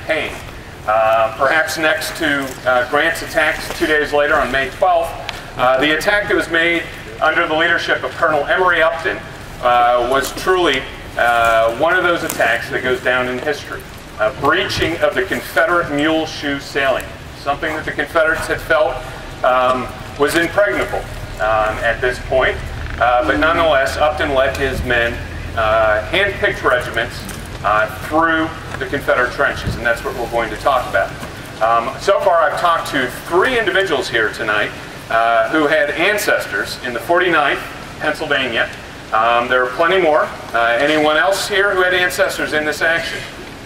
campaign. Perhaps next to Grant's attacks 2 days later on May 12th, the attack that was made under the leadership of Colonel Emory Upton was truly one of those attacks that goes down in history. A breaching of the Confederate mule shoe salient, something that the Confederates had felt was impregnable at this point. But nonetheless, Upton led his men, hand-picked regiments, through the Confederate trenches, and that's what we're going to talk about. So far, I've talked to 3 individuals here tonight who had ancestors in the 49th Pennsylvania. There are plenty more. Anyone else here who had ancestors in this action?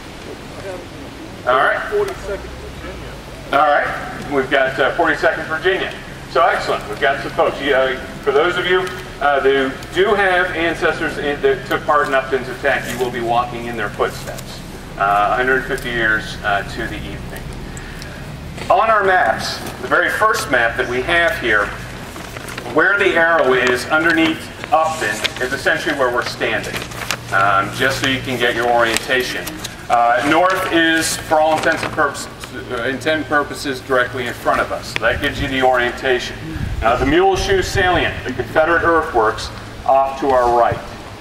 All right. 42nd Virginia. All right. We've got 42nd Virginia. So excellent. We've got some folks. For those of you that do have ancestors that took part in Upton's attack, you will be walking in their footsteps 150 years to the evening. On our maps, the very first map that we have here, where the arrow is underneath Upton is essentially where we're standing, just so you can get your orientation. North is, for all intents and purposes, directly in front of us. So that gives you the orientation. Now, the Mule Shoe Salient, the Confederate earthworks, off to our right,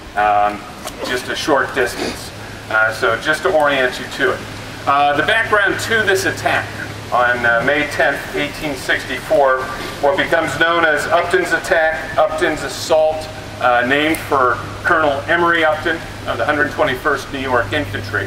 just a short distance. So just to orient you to it. The background to this attack on May 10th, 1864, what becomes known as Upton's attack, Upton's assault, named for Colonel Emory Upton of the 121st New York Infantry.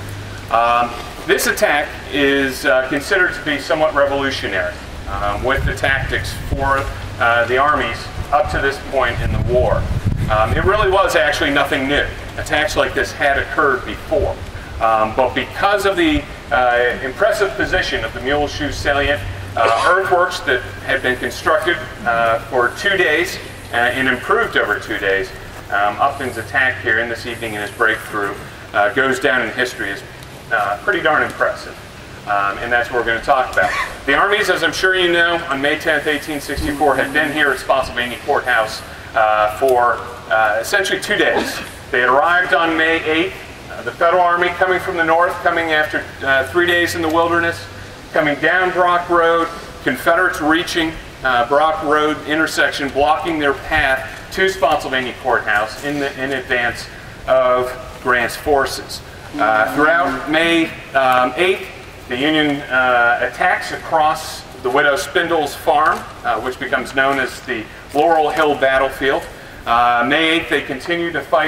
This attack is considered to be somewhat revolutionary with the tactics for the armies up to this point in the war. It really was actually nothing new. Attacks like this had occurred before. But because of the impressive position of the Mule Shoe Salient, earthworks that had been constructed for 2 days and improved over 2 days, Upton's attack here in this evening and his breakthrough goes down in history as pretty darn impressive. And that's what we're going to talk about. The armies, as I'm sure you know, on May 10th, 1864, had been here at Spotsylvania Courthouse for essentially 2 days. They had arrived on May 8th. The Federal Army coming from the north, coming after 3 days in the wilderness, coming down Brock Road, Confederates reaching Brock Road intersection, blocking their path to Spotsylvania Courthouse in advance of Grant's forces. Throughout May 8th, the Union attacks across the Widow Spindle's farm, which becomes known as the Laurel Hill Battlefield. May 8th, they continue to fight.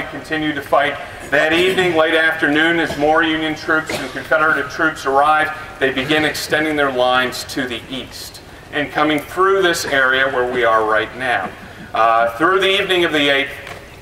That evening, late afternoon, as more Union troops and Confederate troops arrive, they begin extending their lines to the east and coming through this area where we are right now. Through the evening of the 8th,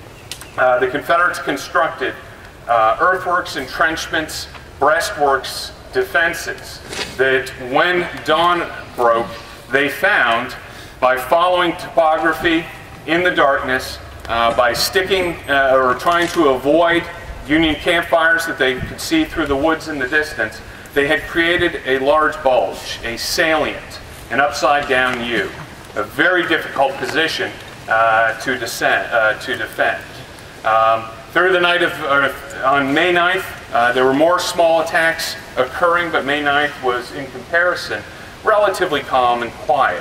the Confederates constructed earthworks, entrenchments, breastworks, defenses that when dawn broke, they found by following topography in the darkness, by sticking or trying to avoid Union campfires that they could see through the woods in the distance, they had created a large bulge, a salient, an upside-down U, a very difficult position to defend. Through the night of, on May 9th, there were more small attacks occurring, but May 9th was, in comparison, relatively calm and quiet.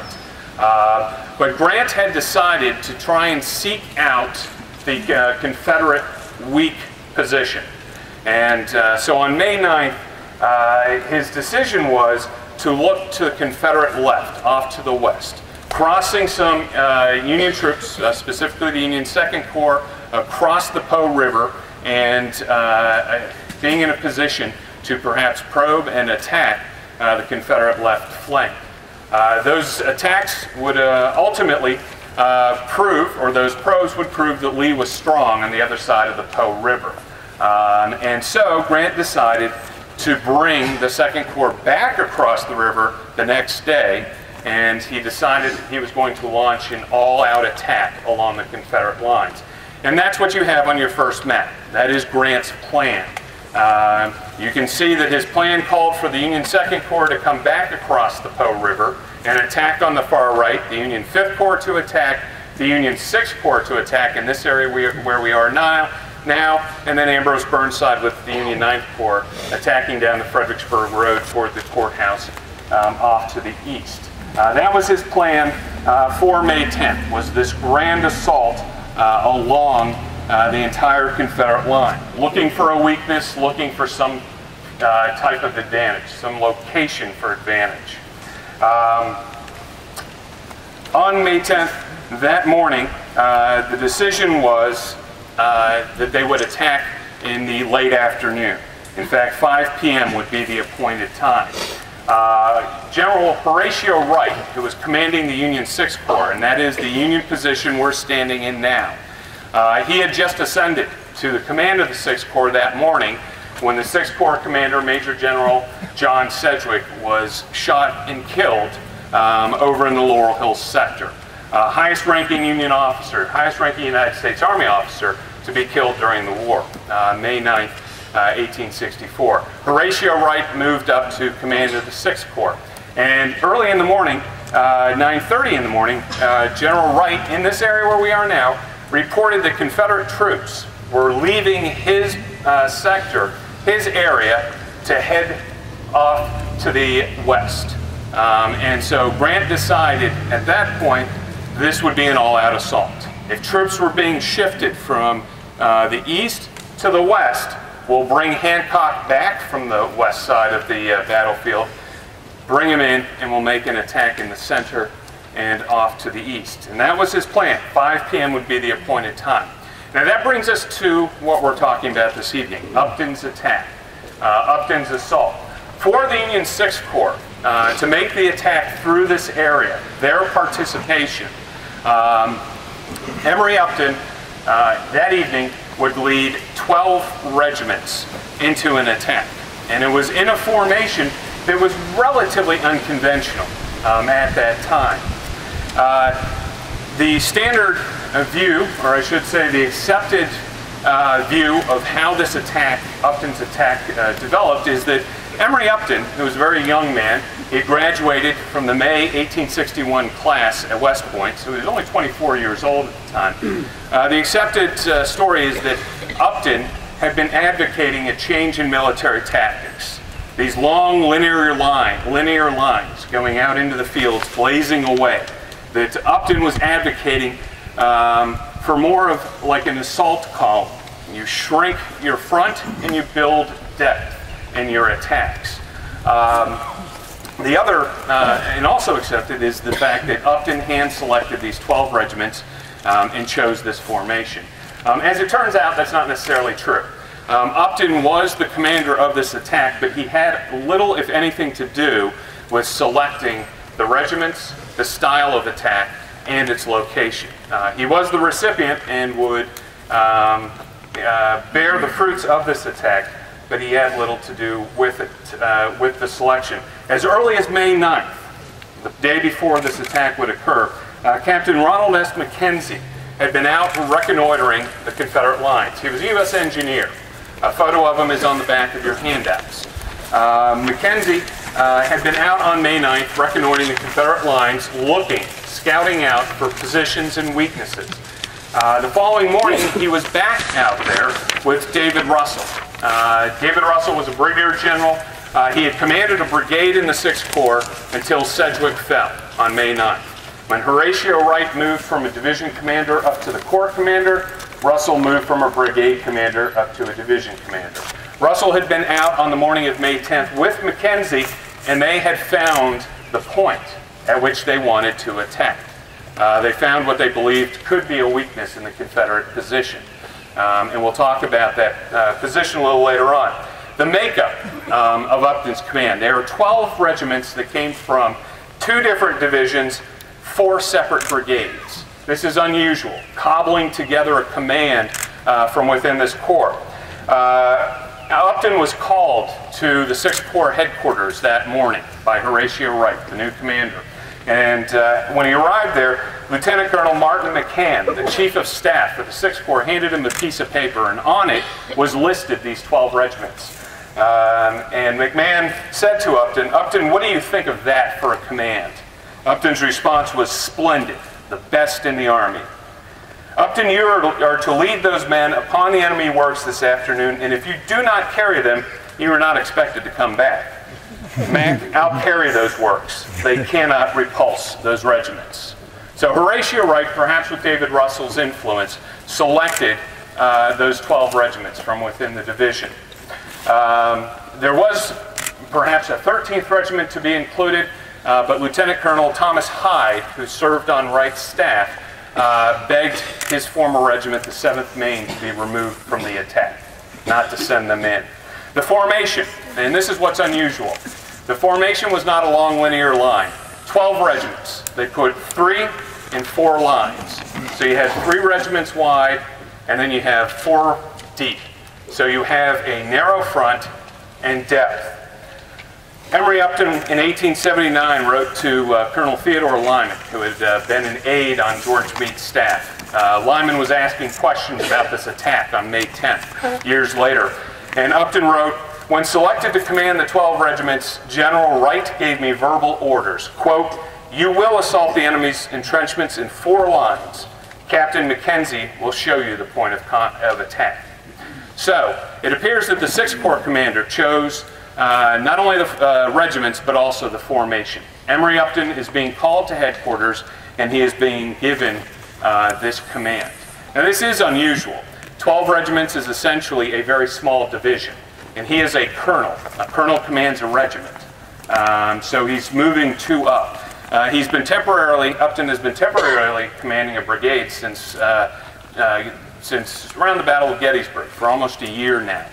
But Grant had decided to try and seek out the Confederate weak position. And so on May 9th, his decision was to look to the Confederate left, off to the west, crossing some Union troops, specifically the Union Second Corps, across the Po River, and being in a position to perhaps probe and attack the Confederate left flank. Those attacks would ultimately prove, or those probes would prove, that Lee was strong on the other side of the Po River. And so Grant decided to bring the Second Corps back across the river the next day, and he decided he was going to launch an all-out attack along the Confederate lines. And that's what you have on your first map. That is Grant's plan. You can see that his plan called for the Union Second Corps to come back across the Po River and attack on the far right, the Union Fifth Corps to attack, the Union Sixth Corps to attack in this area where we are now, now, and then Ambrose Burnside with the Union 9th Corps attacking down the Fredericksburg Road toward the courthouse off to the east. That was his plan for May 10th, was this grand assault along the entire Confederate line, looking for a weakness, looking for some type of advantage, some location for advantage. On May 10th, that morning, the decision was that they would attack in the late afternoon. In fact, 5 p.m. would be the appointed time. General Horatio Wright, who was commanding the Union 6th Corps, and that is the Union position we're standing in now, he had just ascended to the command of the 6th Corps that morning when the 6th Corps commander, Major General John Sedgwick, was shot and killed over in the Laurel Hills sector. Highest ranking Union officer, highest ranking United States Army officer to be killed during the war, May 9th, 1864. Horatio Wright moved up to command of the 6th Corps. And early in the morning, 9:30 in the morning, General Wright, in this area where we are now, reported that Confederate troops were leaving his sector, his area, to head off to the west. And so Grant decided at that point this would be an all-out assault. If troops were being shifted from the east to the west, we'll bring Hancock back from the west side of the battlefield, bring him in, and we'll make an attack in the center and off to the east. And that was his plan. 5 p.m. would be the appointed time. Now that brings us to what we're talking about this evening, Upton's attack, Upton's assault. For the Union 6th Corps to make the attack through this area, their participation, Emory Upton that evening would lead 12 regiments into an attack. And it was in a formation that was relatively unconventional at that time. The standard view, or I should say the accepted view of how this attack, Upton's attack, developed is that Emory Upton, who was a very young man, he graduated from the May 1861 class at West Point, so he was only 24 years old at the time. The accepted story is that Upton had been advocating a change in military tactics. These long linear lines going out into the fields, blazing away. That Upton was advocating for more of like an assault column. You shrink your front and you build depth in your attacks. The other, and also accepted, is the fact that Upton hand-selected these 12 regiments and chose this formation. As it turns out, that's not necessarily true. Upton was the commander of this attack, but he had little, if anything, to do with selecting the regiments, the style of attack, and its location. He was the recipient and would bear the fruits of this attack, but he had little to do with it, with the selection. As early as May 9th, the day before this attack would occur, Captain Ronald S. Mackenzie had been out reconnoitering the Confederate lines. He was a U.S. engineer. A photo of him is on the back of your handouts. Mackenzie had been out on May 9th reconnoitering the Confederate lines, looking, scouting out for positions and weaknesses. The following morning, he was back out there with David Russell. David Russell was a brigadier general. He had commanded a brigade in the 6th Corps until Sedgwick fell on May 9th. When Horatio Wright moved from a division commander up to the corps commander, Russell moved from a brigade commander up to a division commander. Russell had been out on the morning of May 10th with Mackenzie, and they had found the point at which they wanted to attack. They found what they believed could be a weakness in the Confederate position. And we'll talk about that position a little later on. The makeup of Upton's command. There were 12 regiments that came from 2 different divisions, 4 separate brigades. This is unusual, cobbling together a command from within this corps. Upton was called to the 6th Corps headquarters that morning by Horatio Wright, the new commander. And when he arrived there, Lieutenant Colonel Martin McCann, the Chief of Staff for the 6th Corps, handed him a piece of paper, and on it was listed these 12 regiments. And McMahon said to Upton, "Upton, what do you think of that for a command?" Upton's response was, "Splendid, the best in the Army." Upton, you are to lead those men upon the enemy works this afternoon, and if you do not carry them, you are not expected to come back. Mac, outcarry those works. They cannot repulse those regiments. So Horatio Wright, perhaps with David Russell's influence, selected those 12 regiments from within the division. There was perhaps a 13th regiment to be included, but Lieutenant Colonel Thomas Hyde, who served on Wright's staff, begged his former regiment, the 7th Maine, to be removed from the attack, not to send them in. The formation, and this is what's unusual, the formation was not a long linear line. 12 regiments. They put 3 in 4 lines. So you had 3 regiments wide, and then you have 4 deep. So you have a narrow front and depth. Emory Upton in 1879 wrote to Colonel Theodore Lyman, who had been an aide on George Meade's staff. Lyman was asking questions about this attack on May 10th, years later. And Upton wrote, "When selected to command the 12 regiments, General Wright gave me verbal orders. Quote, 'You will assault the enemy's entrenchments in 4 lines. Captain Mackenzie will show you the point of attack.'" So, it appears that the 6th Corps commander chose not only the regiments, but also the formation. Emory Upton is being called to headquarters, and he is being given this command. Now, this is unusual. 12 regiments is essentially a very small division, and he is a colonel. A colonel commands a regiment. So he's moving 2 up. Upton has been temporarily commanding a brigade since around the Battle of Gettysburg, for almost a year now.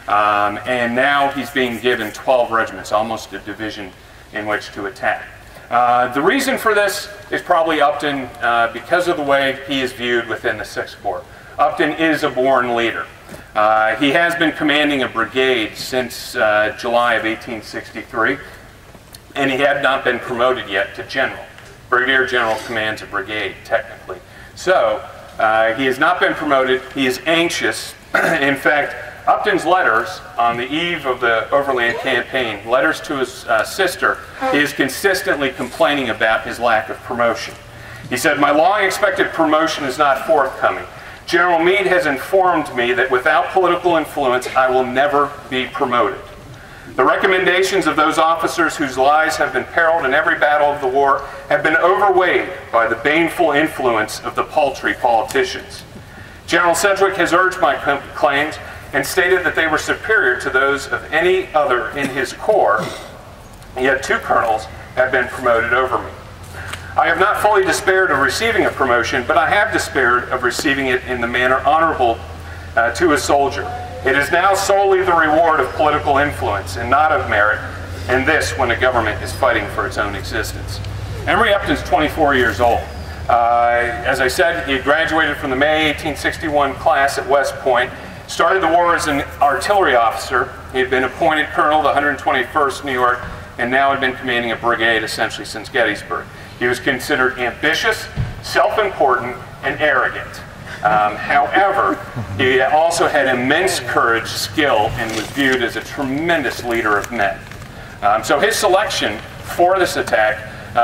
And now he's being given 12 regiments, almost a division in which to attack. The reason for this is probably Upton, because of the way he is viewed within the 6th Corps. Upton is a born leader. He has been commanding a brigade since July of 1863, and he had not been promoted yet to general. Brigadier general commands a brigade, technically. So, he has not been promoted. He is anxious. In fact, Upton's letters on the eve of the Overland Campaign, letters to his sister, he is consistently complaining about his lack of promotion. He said, "My long-expected promotion is not forthcoming. General Meade has informed me that without political influence, I will never be promoted. The recommendations of those officers whose lives have been periled in every battle of the war have been overweighed by the baneful influence of the paltry politicians. General Sedgwick has urged my claims and stated that they were superior to those of any other in his corps, yet 2 colonels have been promoted over me. I have not fully despaired of receiving a promotion, but I have despaired of receiving it in the manner honorable to a soldier. It is now solely the reward of political influence and not of merit, and this when a government is fighting for its own existence." Emory Upton's 24 years old. As I said, he had graduated from the May 1861 class at West Point, started the war as an artillery officer. He had been appointed colonel of the 121st New York, and now had been commanding a brigade essentially since Gettysburg. He was considered ambitious, self-important, and arrogant. However, he also had immense courage, skill, and was viewed as a tremendous leader of men. So his selection for this attack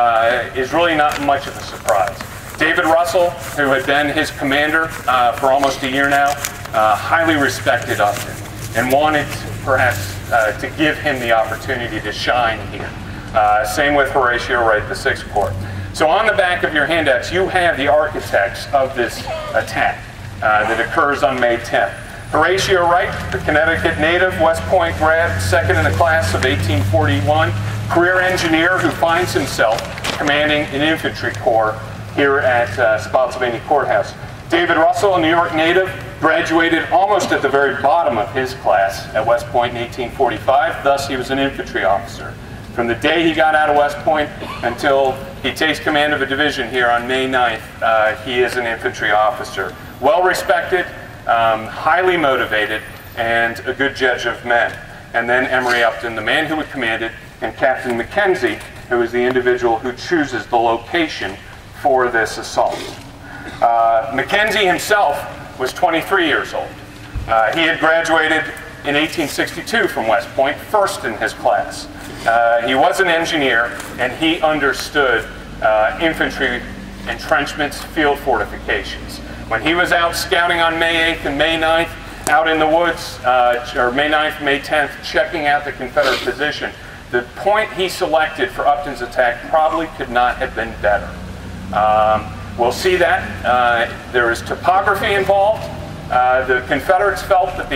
is really not much of a surprise. David Russell, who had been his commander for almost a year now, highly respected Upton and wanted perhaps to give him the opportunity to shine here. Same with Horatio Wright, the 6th Corps. So on the back of your handouts, you have the architects of this attack that occurs on May 10th. Horatio Wright, the Connecticut native, West Point grad, second in the class of 1841, career engineer who finds himself commanding an infantry corps here at Spotsylvania Courthouse. David Russell, a New York native, graduated almost at the very bottom of his class at West Point in 1845, thus he was an infantry officer. From the day he got out of West Point until he takes command of a division here on May 9th, he is an infantry officer. Well respected, highly motivated, and a good judge of men. And then Emory Upton, the man who had commanded, and Captain Mackenzie, who is the individual who chooses the location for this assault. Mackenzie himself was 23 years old. He had graduated in 1862 from West Point, first in his class. He was an engineer, and he understood infantry entrenchments, field fortifications. When he was out scouting on May 8th and May 9th, out in the woods, or May 9th, May 10th, checking out the Confederate position, the point he selected for Upton's attack probably could not have been better. We'll see that. There is topography involved. The Confederates felt that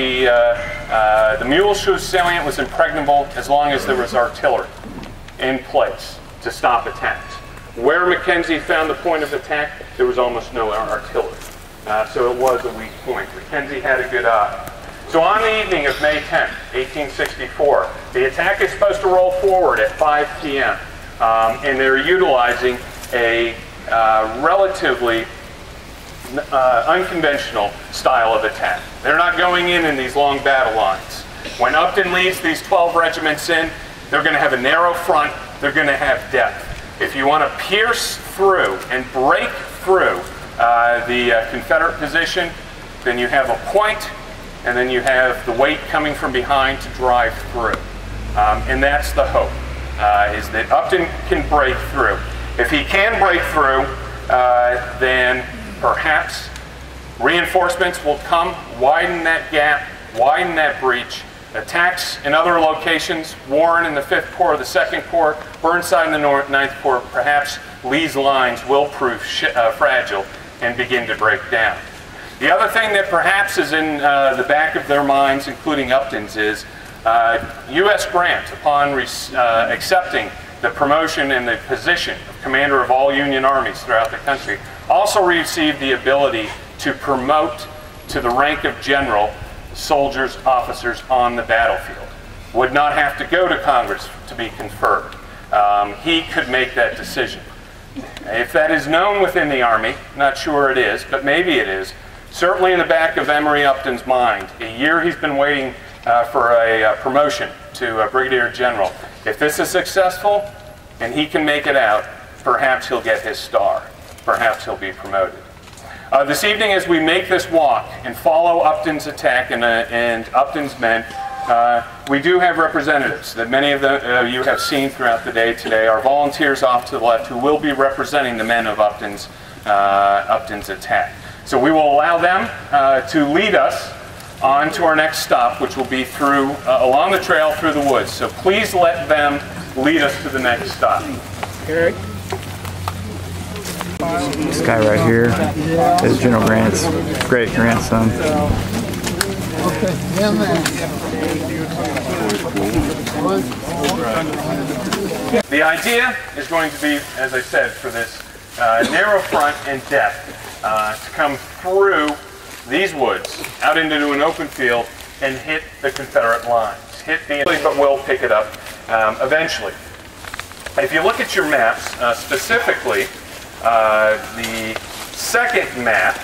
the Muleshoe salient was impregnable as long as there was artillery in place to stop attacks. Where Mackenzie found the point of attack, there was almost no artillery. So it was a weak point. Mackenzie had a good eye. So on the evening of May 10th, 1864, the attack is supposed to roll forward at 5 p.m. And they're utilizing a relatively unconventional style of attack. They're not going in these long battle lines. When Upton leads these 12 regiments in, they're going to have a narrow front, they're going to have depth. If you want to pierce through and break through the Confederate position, then you have a point, and then you have the weight coming from behind to drive through. And that's the hope, is that Upton can break through. If he can break through, then perhaps reinforcements will come, widen that gap, widen that breach. Attacks in other locations, Warren in the 5th Corps, the 2nd Corps, Burnside in the 9th Corps, perhaps Lee's lines will prove fragile and begin to break down. The other thing that perhaps is in the back of their minds, including Upton's, is U.S. Grant, upon accepting the promotion and the position of commander of all Union armies throughout the country, also received the ability to promote to the rank of general soldiers, officers on the battlefield. Would not have to go to Congress to be conferred. He could make that decision. If that is known within the Army, not sure it is, but maybe it is, certainly in the back of Emory Upton's mind, a year he's been waiting for a promotion to Brigadier General. If this is successful and he can make it out, perhaps he'll get his star. Perhaps he'll be promoted. This evening, as we make this walk and follow Upton's attack and Upton's men, we do have representatives that many of you have seen throughout the day today. Our volunteers off to the left who will be representing the men of Upton's attack. So we will allow them to lead us on to our next stop, which will be through along the trail through the woods. So please let them lead us to the next stop. Eric? This guy right here is General Grant's great-grandson. The idea is going to be, as I said, for this narrow front and depth to come through these woods out into an open field and hit the Confederate lines. But we'll pick it up eventually. If you look at your maps, specifically the second map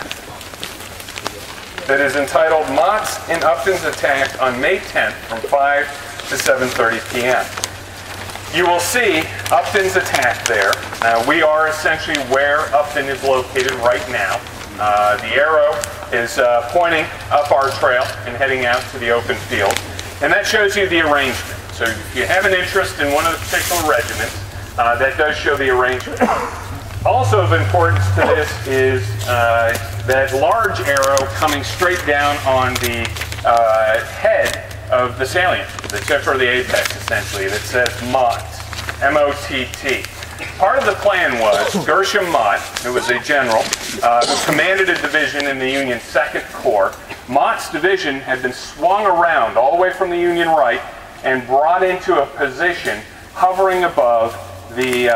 that is entitled Mott's and Upton's Attack on May 10th from 5 to 7:30 p.m. You will see Upton's attack there. We are essentially where Upton is located right now. The arrow is pointing up our trail and heading out to the open field. And that shows you the arrangement. So if you have an interest in one of the particular regiments, that does show the arrangement. Also of importance to this is that large arrow coming straight down on the head of the salient, the tip or the apex essentially, that says Mott, M-O-T-T. Part of the plan was Gershom Mott, who was a general, who commanded a division in the Union 2nd Corps. Mott's division had been swung around all the way from the Union right and brought into a position hovering above the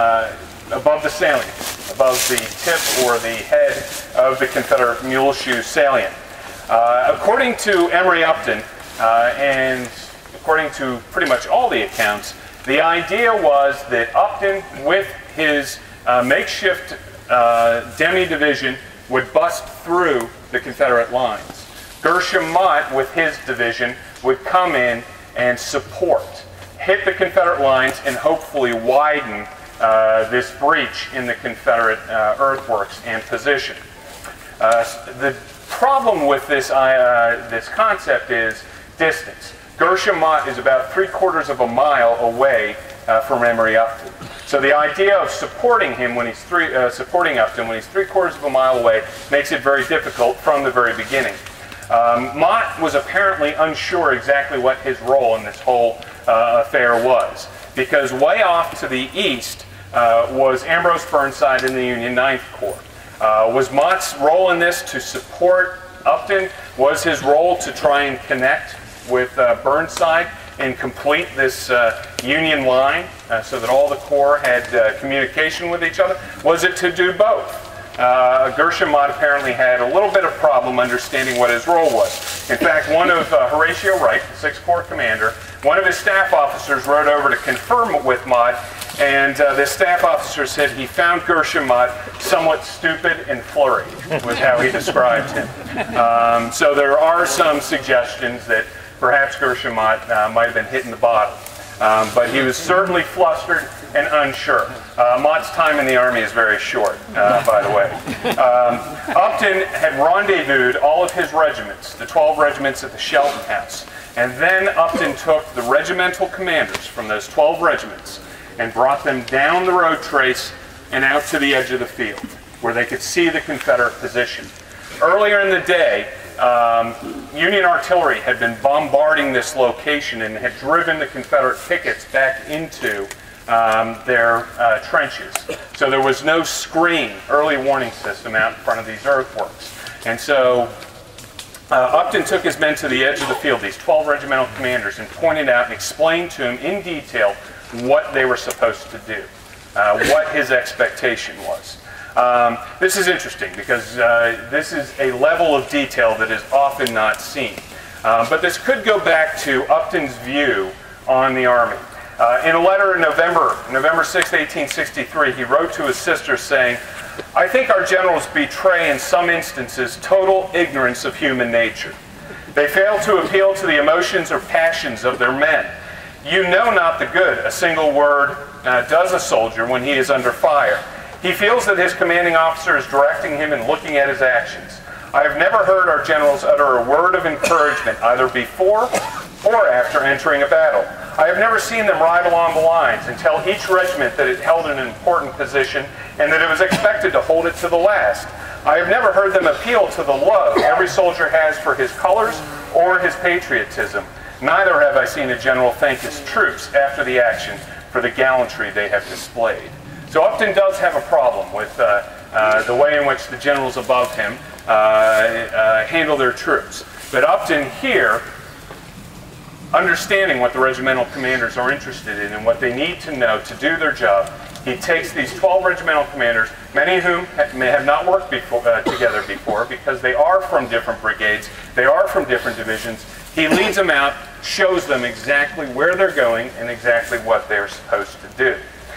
salient, above the tip or the head of the Confederate Muleshoe salient. According to Emory Upton, and according to pretty much all the accounts, the idea was that Upton, with his makeshift demi-division, would bust through the Confederate lines. Gershom Mott, with his division, would come in and support, hit the Confederate lines, and hopefully widen this breach in the Confederate earthworks and position. The problem with this concept is distance. Gershom Mott is about 3/4 of a mile away from Emory Upton. So the idea of supporting him when he's supporting Upton when he's 3/4 of a mile away makes it very difficult from the very beginning. Mott was apparently unsure exactly what his role in this whole affair was, because way off to the east was Ambrose Burnside in the Union 9th Corps. Was Mott's role in this to support Upton? Was his role to try and connect with Burnside and complete this Union line so that all the corps had communication with each other? Was it to do both? Gershom Mott apparently had a little bit of problem understanding what his role was. In fact, one of Horatio Wright, the 6th Corps commander, one of his staff officers rode over to confirm with Mott, and this staff officer said he found Gershom Mott somewhat stupid and flurried, was how he described him. So there are some suggestions that perhaps Gershom Mott might have been hitting the bottom. But he was certainly flustered and unsure. Mott's time in the Army is very short, by the way. Upton had rendezvoused all of his regiments, the 12 regiments at the Shelton House. And then Upton took the regimental commanders from those 12 regiments and brought them down the road trace and out to the edge of the field, where they could see the Confederate position. Earlier in the day, Union artillery had been bombarding this location and had driven the Confederate pickets back into their trenches. So there was no screen, early warning system out in front of these earthworks. And so Upton took his men to the edge of the field, these 12 regimental commanders, and pointed out and explained to them in detail what they were supposed to do, what his expectation was. This is interesting because this is a level of detail that is often not seen. But this could go back to Upton's view on the Army. In a letter in November 6, 1863, he wrote to his sister saying, "I think our generals betray in some instances total ignorance of human nature. They fail to appeal to the emotions or passions of their men. You know not the good a single word does a soldier when he is under fire. He feels that his commanding officer is directing him and looking at his actions. I have never heard our generals utter a word of encouragement either before or after entering a battle. I have never seen them ride along the lines and tell each regiment that it held an important position and that it was expected to hold it to the last. I have never heard them appeal to the love every soldier has for his colors or his patriotism. Neither have I seen a general thank his troops after the action for the gallantry they have displayed." So Upton does have a problem with the way in which the generals above him handle their troops. But Upton here, understanding what the regimental commanders are interested in and what they need to know to do their job, he takes these 12 regimental commanders, many of whom may have not worked together before because they are from different brigades, they are from different divisions. He leads them out, shows them exactly where they're going and exactly what they're supposed to do.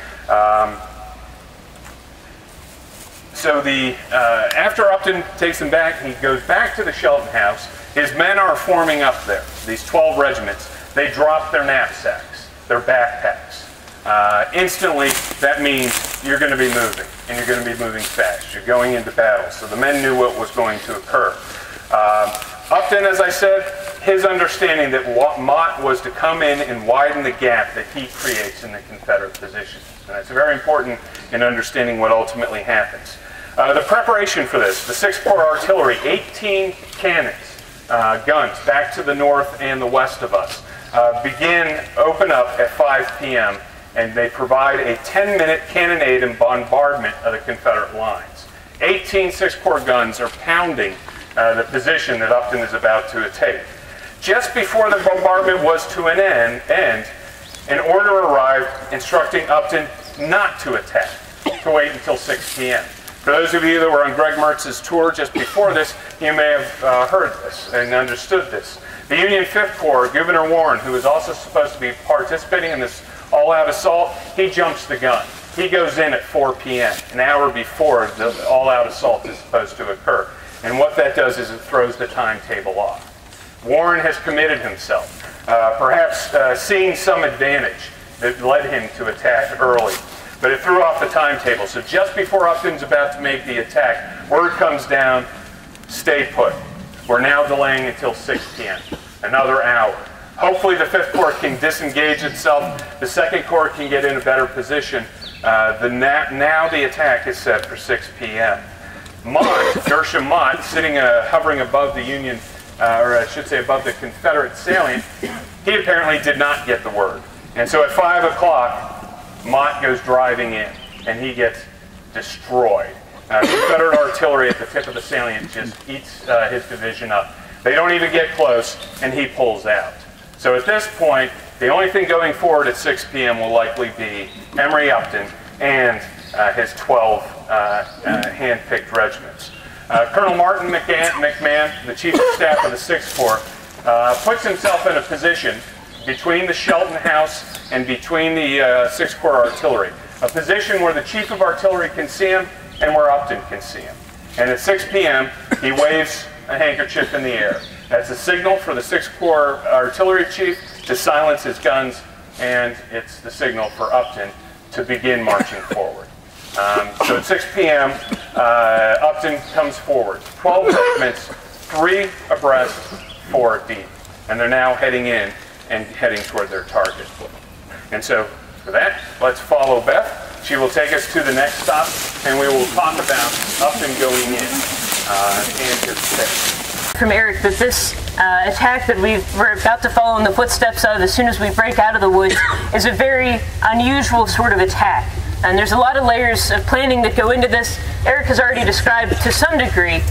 So after Upton takes them back, he goes back to the Shelton House. His men are forming up there, these 12 regiments. They drop their knapsacks, their backpacks. Instantly, that means you're going to be moving, and you're going to be moving fast. You're going into battle. So the men knew what was going to occur. Upton, as I said, his understanding that Mott was to come in and widen the gap that he creates in the Confederate position. And that's very important in understanding what ultimately happens. The preparation for this, the 6th Corps Artillery, 18 cannons, guns back to the north and the west of us, open up at 5 p.m. and they provide a 10-minute cannonade and bombardment of the Confederate lines. 18 6th Corps guns are pounding the position that Upton is about to take. Just before the bombardment was to an end, an order arrived instructing Upton not to attack, to wait until 6 p.m. For those of you that were on Greg Mertz's tour just before this, you may have heard this and understood this. The Union 5th Corps, Gouverneur Warren, who is also supposed to be participating in this all-out assault, he jumps the gun. He goes in at 4 p.m., an hour before the all-out assault is supposed to occur. And what that does is it throws the timetable off. Warren has committed himself, perhaps seeing some advantage that led him to attack early. But it threw off the timetable. So just before Upton's about to make the attack, word comes down, stay put. We're now delaying until 6 p.m., another hour. Hopefully the 5th Corps can disengage itself, the 2nd Corps can get in a better position, Now the attack is set for 6 p.m. Gershom Mott, sitting hovering above the Union, or I should say above the Confederate salient, he apparently did not get the word. And so at 5 o'clock, Mott goes driving in, and he gets destroyed. Confederate artillery at the tip of the salient just eats his division up. They don't even get close, and he pulls out. So at this point, the only thing going forward at 6 p.m. will likely be Emory Upton and his 12 hand-picked regiments. Colonel Martin McMahon, the Chief of Staff of the 6th Corps, puts himself in a position between the Shelton House and between the 6th Corps artillery, a position where the Chief of Artillery can see him and where Upton can see him. And at 6 p.m., he waves a handkerchief in the air. That's a signal for the 6th Corps artillery chief to silence his guns, and it's the signal for Upton to begin marching forward. So at 6 p.m., Upton comes forward. 12 regiments, 3 abreast, 4 deep. And they're now heading in and heading toward their target. And so for that, let's follow Beth. She will take us to the next stop, and we will talk about Upton going in and his state. From Eric, that this attack that we're about to follow in the footsteps of as soon as we break out of the woods is a very unusual sort of attack. And there's a lot of layers of planning that go into this. Eric has already described to some degree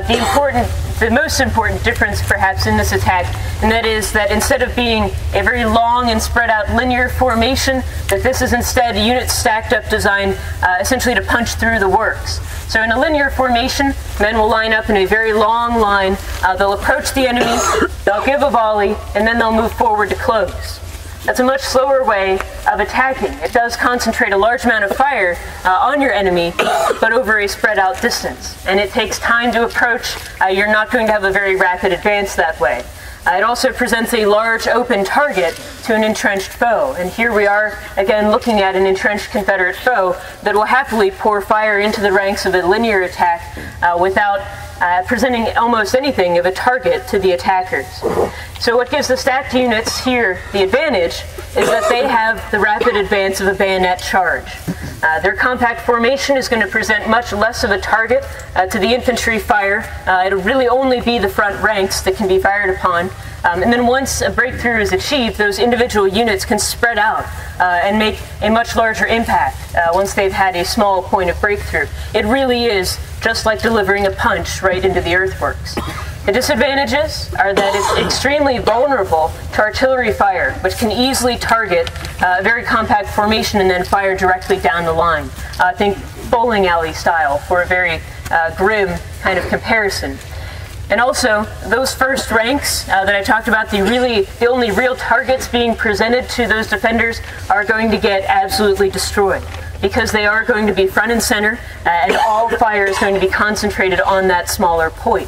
the most important difference perhaps in this attack, and that is that instead of being a very long and spread out linear formation, that this is instead units stacked up designed essentially to punch through the works. So in a linear formation, men will line up in a very long line, they'll approach the enemy, they'll give a volley, and then they'll move forward to close. That's a much slower way of attacking. It does concentrate a large amount of fire on your enemy, but over a spread out distance. And it takes time to approach. You're not going to have a very rapid advance that way. It also presents a large open target to an entrenched foe. And here we are, again, looking at an entrenched Confederate foe that will happily pour fire into the ranks of a linear attack without presenting almost anything of a target to the attackers. So what gives the stacked units here the advantage is that they have the rapid advance of a bayonet charge. Their compact formation is going to present much less of a target to the infantry fire. It'll really only be the front ranks that can be fired upon. And then once a breakthrough is achieved, those individual units can spread out and make a much larger impact once they've had a small point of breakthrough. It really is just like delivering a punch right into the earthworks. The disadvantages are that it's extremely vulnerable to artillery fire, which can easily target a very compact formation and then fire directly down the line. Think bowling alley style for a very grim kind of comparison. And also, those first ranks that I talked about, the only real targets being presented to those defenders are going to get absolutely destroyed, because they are going to be front and center, and all fire is going to be concentrated on that smaller point.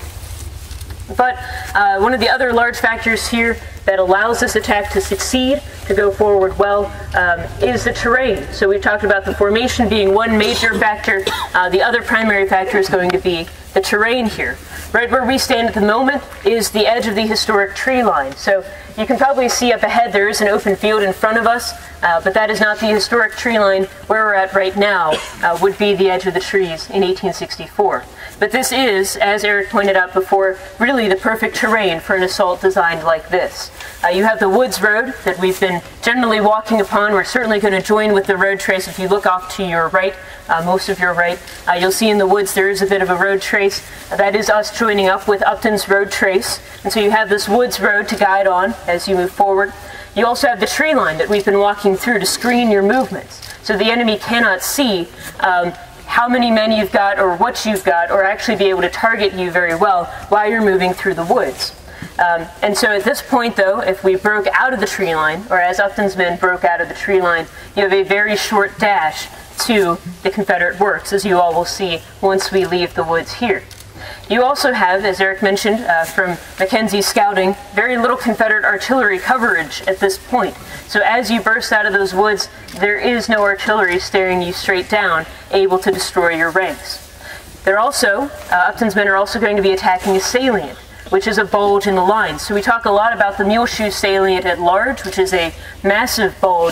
But one of the other large factors here that allows this attack to succeed, to go forward well, is the terrain. So we've talked about the formation being one major factor. The other primary factor is going to be the terrain here. Right where we stand at the moment is the edge of the historic tree line. So you can probably see up ahead there is an open field in front of us, but that is not the historic tree line. Where we're at right now would be the edge of the trees in 1864. But this is, as Eric pointed out before, really the perfect terrain for an assault designed like this. You have the woods road that we've been generally walking upon. We're certainly going to join with the road trace. If you look off to your right, most of your right, you'll see in the woods there is a bit of a road trace. That is us joining up with Upton's road trace. And so you have this woods road to guide on as you move forward. You also have the tree line that we've been walking through to screen your movements, so the enemy cannot see how many men you've got or what you've got, or actually be able to target you very well while you're moving through the woods. And so at this point, though, if we broke out of the tree line, or as Upton's men broke out of the tree line, you have a very short dash to the Confederate works, as you all will see once we leave the woods here. You also have, as Eric mentioned from Mackenzie's scouting, very little Confederate artillery coverage at this point. So as you burst out of those woods, there is no artillery staring you straight down, able to destroy your ranks. They're also, Upton's men are also going to be attacking a salient, which is a bulge in the line. So we talk a lot about the Muleshoe salient at large, which is a massive bulge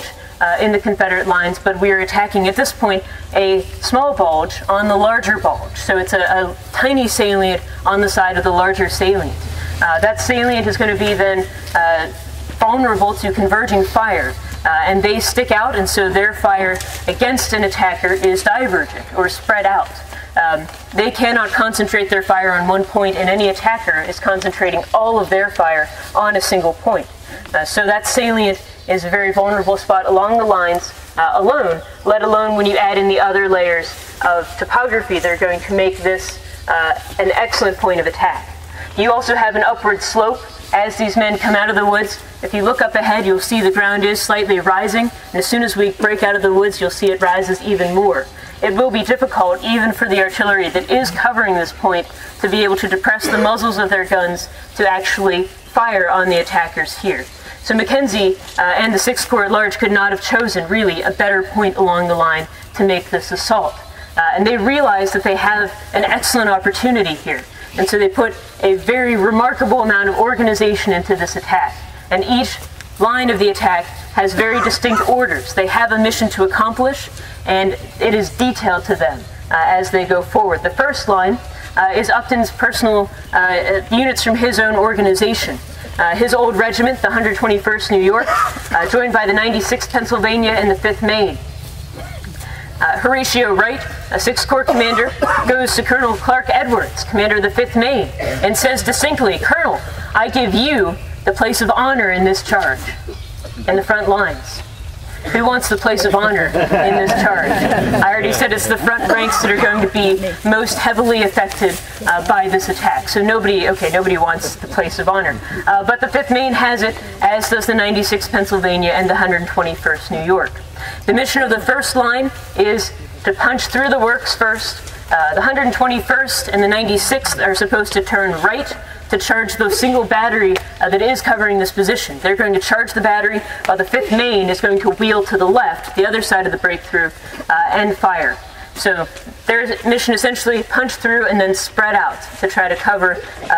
in the Confederate lines, but we are attacking at this point a small bulge on the larger bulge. So it's a tiny salient on the side of the larger salient. That salient is going to be then vulnerable to converging fire, and they stick out, and so their fire against an attacker is divergent or spread out. They cannot concentrate their fire on one point, and any attacker is concentrating all of their fire on a single point. So that salient is a very vulnerable spot along the lines alone, let alone when you add in the other layers of topography that are going to make this an excellent point of attack. You also have an upward slope as these men come out of the woods. If you look up ahead, you'll see the ground is slightly rising, and as soon as we break out of the woods, you'll see it rises even more. It will be difficult, even for the artillery that is covering this point, to be able to depress the muzzles of their guns to actually fire on the attackers here. So Mackenzie and the 6th Corps at large could not have chosen really a better point along the line to make this assault. And they realize that they have an excellent opportunity here. And so they put a very remarkable amount of organization into this attack. And each line of the attack has very distinct orders. They have a mission to accomplish, and it is detailed to them as they go forward. The first line is Upton's personal units from his own organization. His old regiment, the 121st New York, joined by the 96th Pennsylvania and the 5th Maine. Horatio Wright, a 6th Corps commander, goes to Colonel Clark Edwards, commander of the 5th Maine, and says distinctly, "Colonel, I give you the place of honor in this charge." In the front lines. Who wants the place of honor in this charge? I already said it's the front ranks that are going to be most heavily affected by this attack. So nobody wants the place of honor. But the 5th Maine has it, as does the 96th Pennsylvania and the 121st New York. The mission of the first line is to punch through the works first. The 121st and the 96th are supposed to turn right to charge the single battery that is covering this position. They're going to charge the battery, while the 5th Maine is going to wheel to the left, the other side of the breakthrough, and fire. So their mission essentially punch through and then spread out to try to cover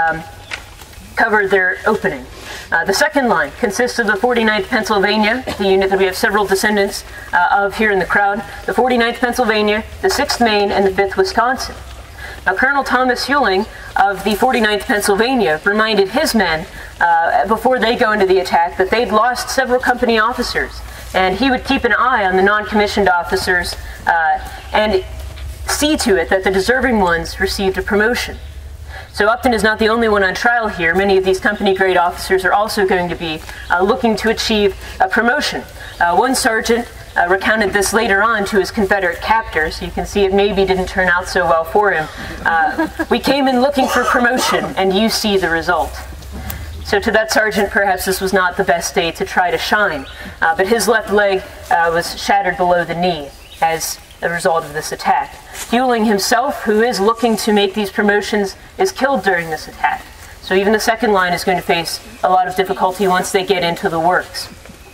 their opening. The second line consists of the 49th Pennsylvania, the unit that we have several descendants of here in the crowd, the 49th Pennsylvania, the 6th Maine, and the 5th Wisconsin. Now, Colonel Thomas Hewling of the 49th Pennsylvania reminded his men before they go into the attack that they'd lost several company officers, and he would keep an eye on the non-commissioned officers and see to it that the deserving ones received a promotion. So Upton is not the only one on trial here. Many of these company-grade officers are also going to be looking to achieve a promotion. One sergeant recounted this later on to his Confederate captor, so you can see it maybe didn't turn out so well for him. "We came in looking for promotion, and you see the result." So to that sergeant, perhaps this was not the best day to try to shine, but his left leg was shattered below the knee as a result of this attack. Hewling himself, who is looking to make these promotions, is killed during this attack. So even the second line is going to face a lot of difficulty once they get into the works.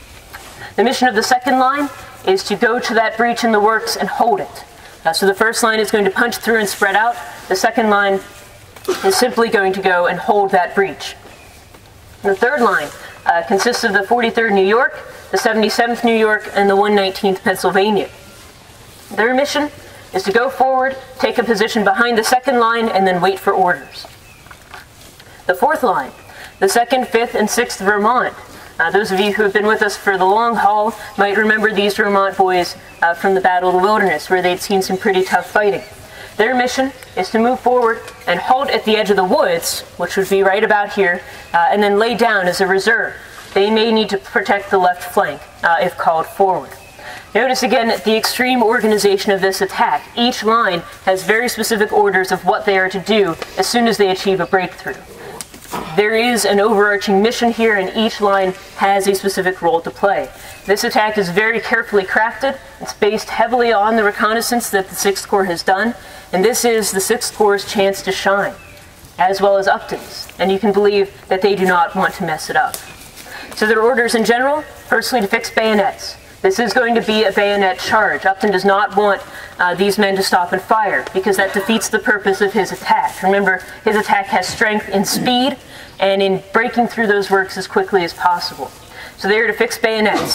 The mission of the second line is to go to that breach in the works and hold it. So the first line is going to punch through and spread out. The second line is simply going to go and hold that breach. And the third line consists of the 43rd New York, the 77th New York, and the 119th Pennsylvania. Their mission is to go forward, take a position behind the second line, and then wait for orders. The fourth line, the 2nd, 5th, and 6th Vermont. Those of you who have been with us for the long haul might remember these Vermont boys from the Battle of the Wilderness, where they'd seen some pretty tough fighting. Their mission is to move forward and halt at the edge of the woods, which would be right about here, and then lay down as a reserve. They may need to protect the left flank if called forward. Notice again the extreme organization of this attack. Each line has very specific orders of what they are to do as soon as they achieve a breakthrough. There is an overarching mission here, and each line has a specific role to play. This attack is very carefully crafted. It's based heavily on the reconnaissance that the 6th Corps has done, and this is the 6th Corps' chance to shine, as well as Upton's, and you can believe that they do not want to mess it up. So their orders in general, firstly to fix bayonets. This is going to be a bayonet charge. Upton does not want these men to stop and fire, because that defeats the purpose of his attack. Remember, his attack has strength in speed and in breaking through those works as quickly as possible. So they are to fix bayonets.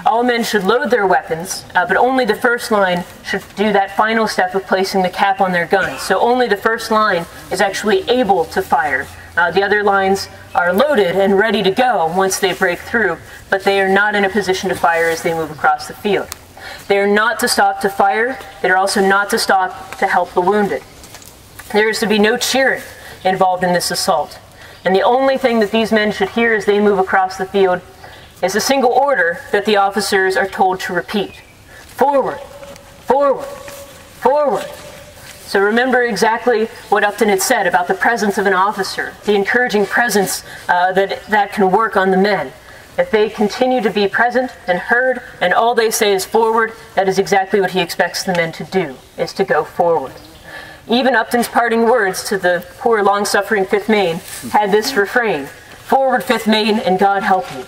All men should load their weapons, but only the first line should do that final step of placing the cap on their guns. So only the first line is actually able to fire. The other lines are loaded and ready to go once they break through, but they are not in a position to fire as they move across the field. They are not to stop to fire. They are also not to stop to help the wounded. There is to be no cheering involved in this assault. And the only thing that these men should hear as they move across the field is a single order that the officers are told to repeat. Forward, forward, forward. So remember exactly what Upton had said about the presence of an officer, the encouraging presence that can work on the men. If they continue to be present and heard, and all they say is forward, that is exactly what he expects the men to do, is to go forward. Even Upton's parting words to the poor, long-suffering 5th Maine had this refrain: "Forward, 5th Maine, and God help you."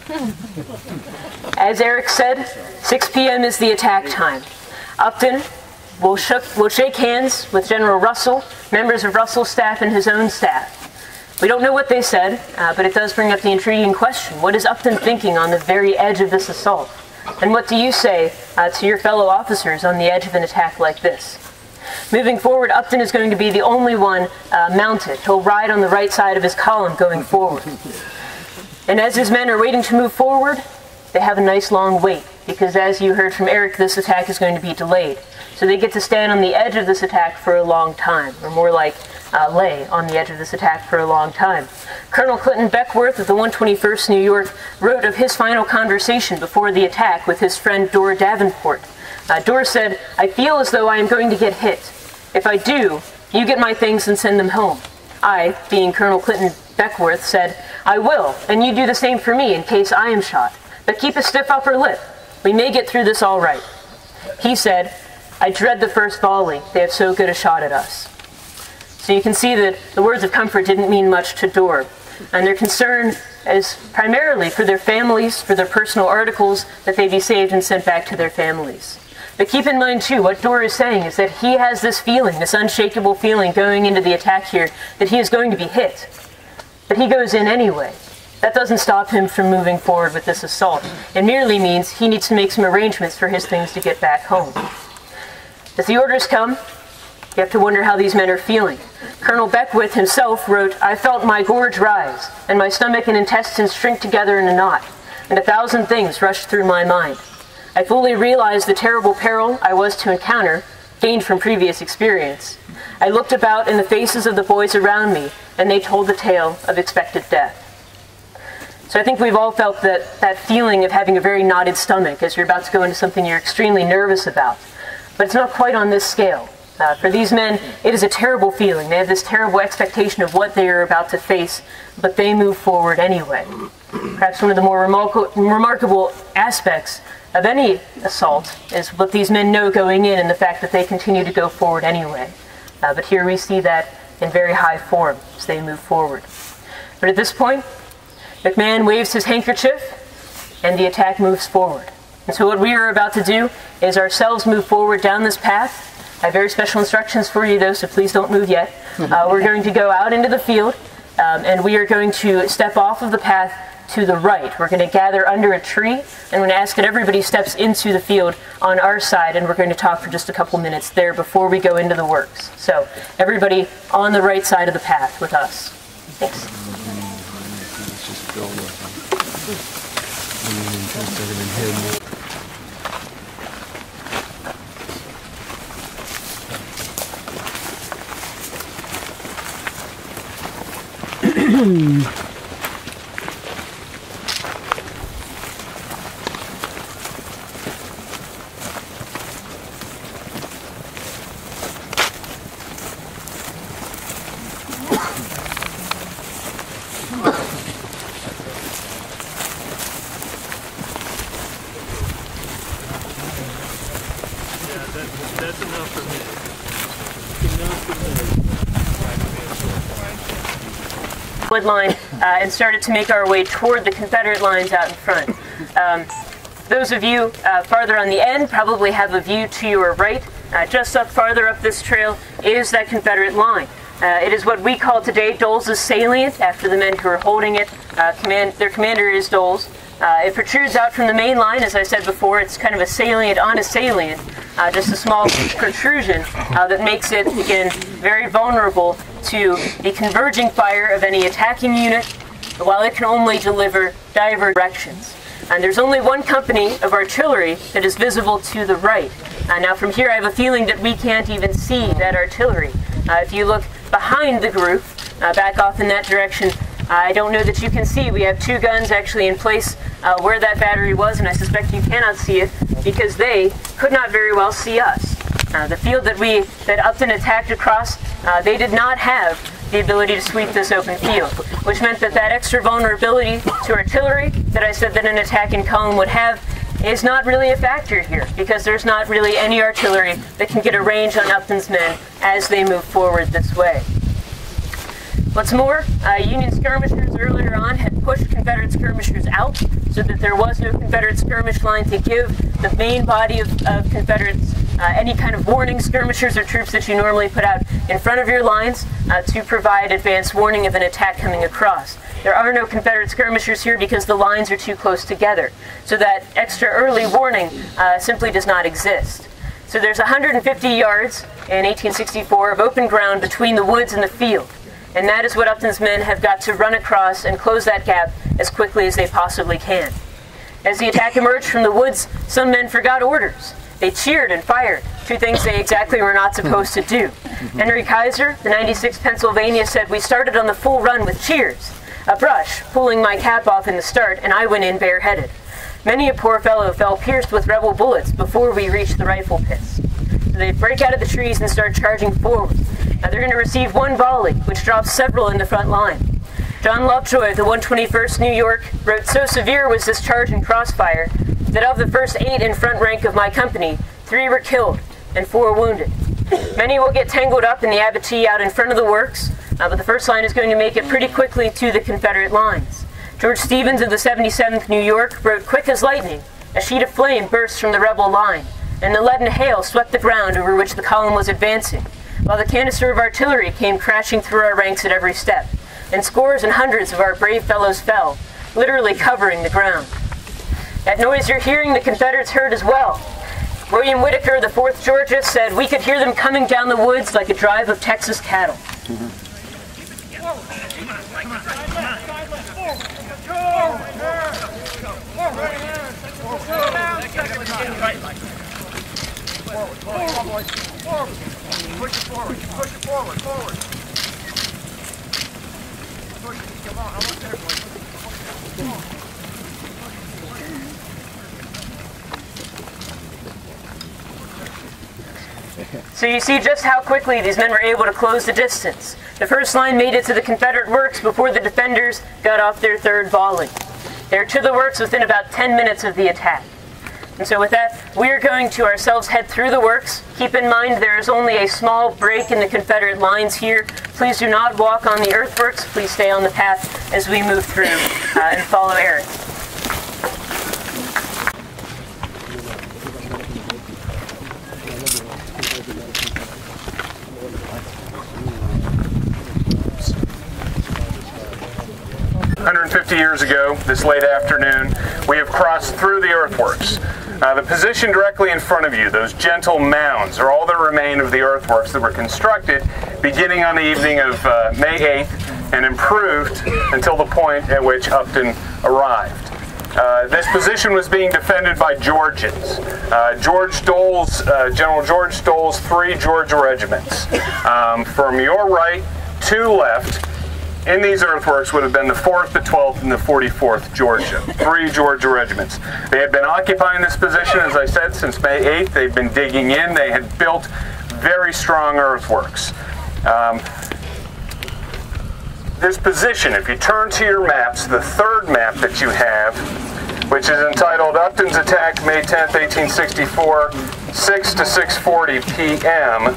As Eric said, 6 p.m. is the attack time. Upton will shake hands with General Russell, members of Russell's staff, and his own staff. We don't know what they said, but it does bring up the intriguing question: what is Upton thinking on the very edge of this assault? And what do you say to your fellow officers on the edge of an attack like this? Moving forward, Upton is going to be the only one mounted. He'll ride on the right side of his column going forward. And as his men are waiting to move forward, they have a nice long wait, because as you heard from Eric, this attack is going to be delayed. So they get to stand on the edge of this attack for a long time, or more like lay on the edge of this attack for a long time. Colonel Clinton Beckworth of the 121st New York wrote of his final conversation before the attack with his friend Dorr Davenport. Dorr said, "I feel as though I am going to get hit. If I do, you get my things and send them home." I, being Colonel Clinton Beckworth, said, "I will, and you do the same for me in case I am shot. But keep a stiff upper lip. We may get through this all right." He said, "I dread the first volley. They have so good a shot at us." So you can see that the words of comfort didn't mean much to Dorr, and their concern is primarily for their families, for their personal articles, that they be saved and sent back to their families. But keep in mind, too, what Dorr is saying is that he has this feeling, this unshakable feeling going into the attack here, that he is going to be hit. But he goes in anyway. That doesn't stop him from moving forward with this assault. It merely means he needs to make some arrangements for his things to get back home. As the orders come, you have to wonder how these men are feeling. Colonel Beckwith himself wrote, "I felt my gorge rise, and my stomach and intestines shrink together in a knot, and 1,000 things rushed through my mind. I fully realized the terrible peril I was to encounter, gained from previous experience. I looked about in the faces of the boys around me, and they told the tale of expected death." So I think we've all felt that feeling of having a very knotted stomach as you're about to go into something you're extremely nervous about. But it's not quite on this scale. For these men, it is a terrible feeling. They have this terrible expectation of what they are about to face, but they move forward anyway. Perhaps one of the more remarkable aspects of any assault is what these men know going in, and the fact that they continue to go forward anyway. But here we see that in very high form as they move forward. But at this point, McMahon waves his handkerchief, and the attack moves forward. And so what we are about to do is ourselves move forward down this path. I have very special instructions for you, though, so please don't move yet. We're going to go out into the field, and we are going to step off of the path to the right. We're going to gather under a tree, and we're going to ask that everybody steps into the field on our side, and we're going to talk for just a couple minutes there before we go into the works. So everybody on the right side of the path with us. Thanks. That's enough for me. Wood line and started to make our way toward the Confederate lines out in front. Those of you farther on the end probably have a view to your right. Just up farther up this trail is that Confederate line. It is what we call today Doles' salient, after the men who are holding it. Their commander is Doles. It protrudes out from the main line. As I said before, it's kind of a salient on a salient, just a small protrusion that makes it, again, very vulnerable to the converging fire of any attacking unit, while it can only deliver diverse directions. And there's only one company of artillery that is visible to the right. Now from here I have a feeling that we can't even see that artillery. If you look behind the group, back off in that direction, I don't know that you can see. We have two guns actually in place where that battery was, and I suspect you cannot see it because they could not very well see us. The field that Upton attacked across, they did not have the ability to sweep this open field, which meant that that extra vulnerability to artillery that I said that an attack in column would have is not really a factor here, because there's not really any artillery that can get a range on Upton's men as they move forward this way. What's more, Union skirmishers earlier on had pushed Confederate skirmishers out so that there was no Confederate skirmish line to give the main body of Confederates any kind of warning. Skirmishers or troops that you normally put out in front of your lines to provide advance warning of an attack coming across. There are no Confederate skirmishers here because the lines are too close together, so that extra early warning simply does not exist. So there's 150 yards in 1864 of open ground between the woods and the field. And that is what Upton's men have got to run across and close that gap as quickly as they possibly can. As the attack emerged from the woods, some men forgot orders. They cheered and fired, two things they exactly were not supposed to do. Henry Kaiser, the 96th Pennsylvania, said, "We started on the full run with cheers. A brush, pulling my cap off in the start, and I went in bareheaded. Many a poor fellow fell pierced with rebel bullets before we reached the rifle pits." So they break out of the trees and start charging forward. Now they're going to receive one volley, which drops several in the front line. John Lovejoy of the 121st New York wrote, "So severe was this charge and crossfire that of the first 8 in front rank of my company, 3 were killed and 4 wounded. Many will get tangled up in the abattis out in front of the works, but the first line is going to make it pretty quickly to the Confederate lines." George Stevens of the 77th New York wrote, "Quick as lightning, a sheet of flame burst from the rebel line, and the leaden hail swept the ground over which the column was advancing, while the canister of artillery came crashing through our ranks at every step, and scores and hundreds of our brave fellows fell, literally covering the ground. That noise you're hearing, the Confederates heard as well. William Whitaker of the 4th Georgia said, "We could hear them coming down the woods like a drive of Texas cattle." So you see just how quickly these men were able to close the distance. The first line made it to the Confederate works before the defenders got off their third volley. They're to the works within about 10 minutes of the attack. And so with that, we're going to ourselves head through the works. Keep in mind there is only a small break in the Confederate lines here. Please do not walk on the earthworks. Please stay on the path as we move through and follow Eric. Years ago, this late afternoon, we have crossed through the earthworks. The position directly in front of you, those gentle mounds, are all that remain of the earthworks that were constructed beginning on the evening of May 8th and improved until the point at which Upton arrived. This position was being defended by Georgians. General George Dole's 3 Georgia regiments. From your right to left, in these earthworks would have been the 4th, the 12th, and the 44th Georgia. 3 Georgia regiments. They had been occupying this position, as I said, since May 8th. They'd been digging in. They had built very strong earthworks. This position, if you turn to your maps, the third map that you have, which is entitled Upton's Attack, May 10th, 1864, 6 to 6:40 p.m.,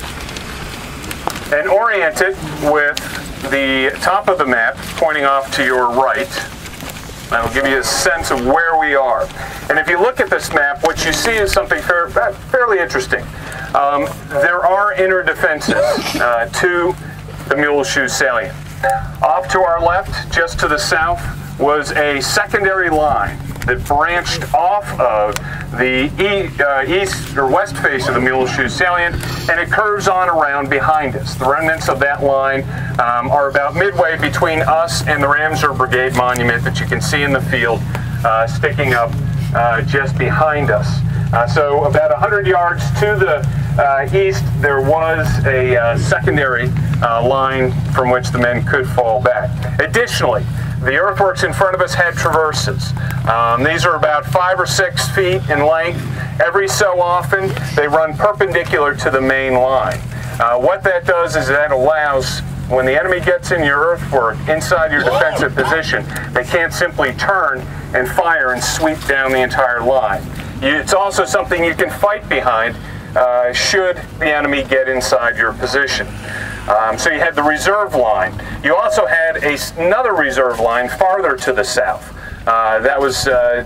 and oriented with the top of the map pointing off to your right. That'll give you a sense of where we are. And if you look at this map, what you see is something fairly interesting. There are inner defenses to the Muleshoe salient. Off to our left, just to the south, was a secondary line that branched off of the east or west face of the Muleshoe Salient, and it curves on around behind us. The remnants of that line are about midway between us and the Ramseur Brigade monument that you can see in the field sticking up just behind us. So about 100 yards to the east, there was a secondary line from which the men could fall back. Additionally, the earthworks in front of us had traverses. These are about 5 or 6 feet in length. Every so often, they run perpendicular to the main line. What that does is that allows, when the enemy gets in your earthwork inside your defensive position, they can't simply turn and fire and sweep down the entire line. It's also something you can fight behind should the enemy get inside your position. So you had the reserve line. You also had another reserve line farther to the south. That was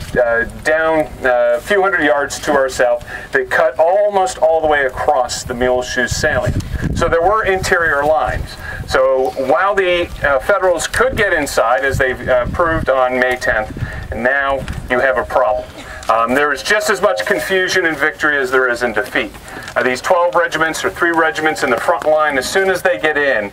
down a few hundred yards to our south that cut almost all the way across the Muleshoe Salient. So there were interior lines. So while the Federals could get inside, as they proved on May 10th, now you have a problem. There is just as much confusion in victory as there is in defeat. These 12 regiments or 3 regiments in the front line, as soon as they get in,